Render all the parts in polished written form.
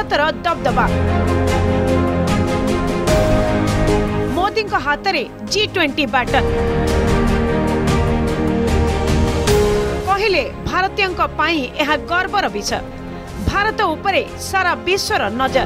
भारतर दबदबा। मोदी हाथ में G20 बैटन। कहले भारतीयों यह गर्वर विषय। भारत उपरे सारा विश्वर नजर।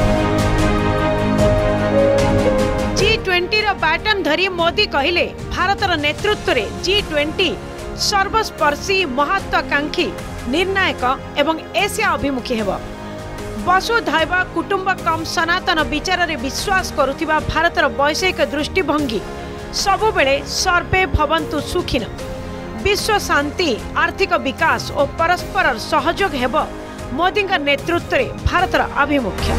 G20 बैटन धरी मोदी कहले भारतर नेतृत्व में G20 सर्वस्पर्शी महत्वाकांक्षी निर्णायक एवं एशिया अभिमुखी हेब। वसुधैव कुटुंबकम सनातन विचार रे विश्वास करुथिबा भारतर वैश्विक दृष्टिभंगी सबुबेले सर्वे भवन्तु सुखिन। विश्व शांति आर्थिक विकास और परस्पर सहयोग हेब मोदी नेतृत्व में भारतर आभिमुख्य।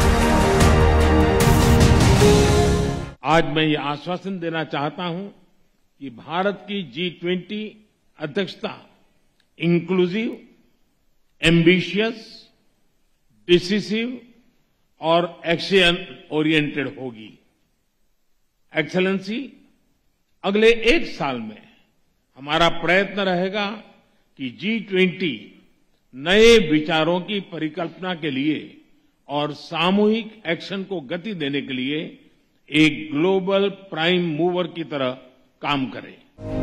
आज मैं ये आश्वासन देना चाहता हूं कि भारत की G20 अध्यक्षता इंक्लूसिव, एम्बिशियस, डिसिसिव और एक्शन ओरिएंटेड होगी। एक्सेलेंसी, अगले 1 साल में हमारा प्रयत्न रहेगा कि G20 नए विचारों की परिकल्पना के लिए और सामूहिक एक्शन को गति देने के लिए एक ग्लोबल प्राइम मूवर की तरह काम करे।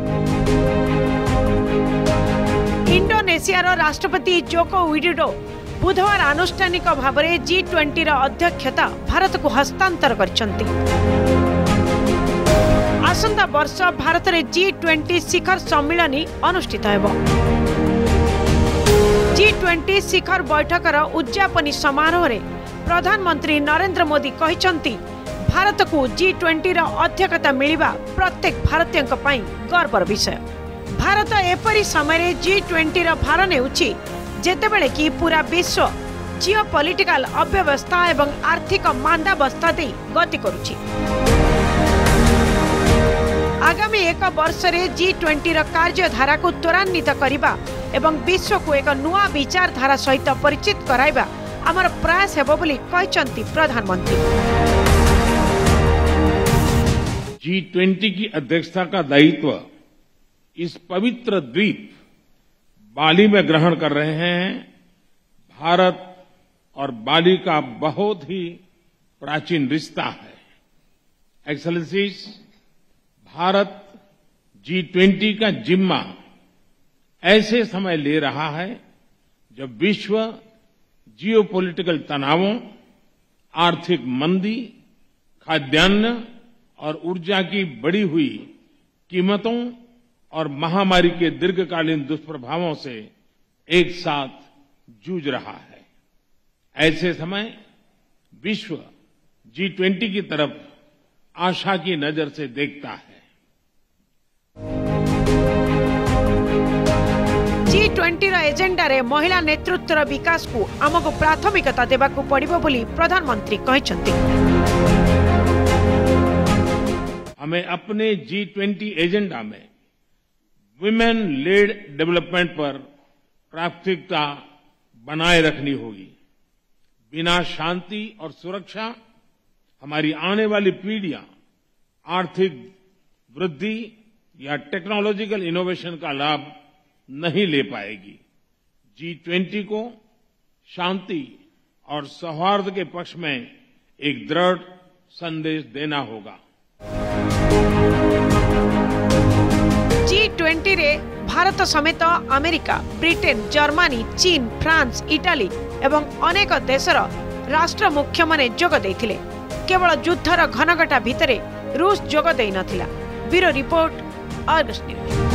इंडोनेशिया राष्ट्रपति जोको विडोडो बुधवार आनुष्ठानिक भाव में G20 अध्यक्षता भारत को हस्तांतर करछंती। आसंता वर्ष भारत में G20 शिखर सम्मिलनी अनुष्ठित हेब। G20 शिखर बैठकर उद्यापनी समारोह रे प्रधानमंत्री नरेंद्र मोदी कहिसंती भारत को G20 अध्यक्षता मिलिबा प्रत्येक भारतीयों पई गर्वर विषय। भारत एपरी समय G20 भार नेउछि जेतेबेले कि पूरा विश्व जियोपॉलिटिकल अव्यवस्था एवं आर्थिक मांदावस्था दे गति करुछि। आगामी 1 वर्ष रे G20 कार्यधारा को त्वरान्वित करिबा एवं विश्व को एक नुआ विचारधारा सहित परिचित कराइबा आमर प्रयास हेबो बोली कहिसंती प्रधानमंत्री। G20 की अध्यक्षता का दायित्व इस पवित्र द्वीप बाली में ग्रहण कर रहे हैं। भारत और बाली का बहुत ही प्राचीन रिश्ता है। एक्सेलेंसीज, भारत G20 का जिम्मा ऐसे समय ले रहा है जब विश्व जियोपॉलिटिकल तनावों, आर्थिक मंदी, खाद्यान्न और ऊर्जा की बढ़ी हुई कीमतों और महामारी के दीर्घकालीन दुष्प्रभावों से एक साथ जूझ रहा है। ऐसे समय विश्व G20 की तरफ आशा की नजर से देखता है। G20 एजेंडा रे महिला नेतृत्व विकास को आमको प्राथमिकता देबाकू पड़िबो बोली प्रधानमंत्री कहिसंती। हमें अपने G20 एजेंडा में विमेन लेड डेवलपमेंट पर प्राथमिकता बनाए रखनी होगी। बिना शांति और सुरक्षा हमारी आने वाली पीढ़ियां आर्थिक वृद्धि या टेक्नोलॉजिकल इनोवेशन का लाभ नहीं ले पाएगी। G20 को शांति और सौहार्द के पक्ष में एक दृढ़ संदेश देना होगा। G20 रे भारत समेत अमेरिका, ब्रिटेन, जर्मनी, चीन, फ्रांस, इटाली एवं अनेक देशर राष्ट्र मुख्य माने जोग देथिले। केवल युद्धर घनघटा भितरे रूस जोग देई नथिला। Bureau report, Argus news.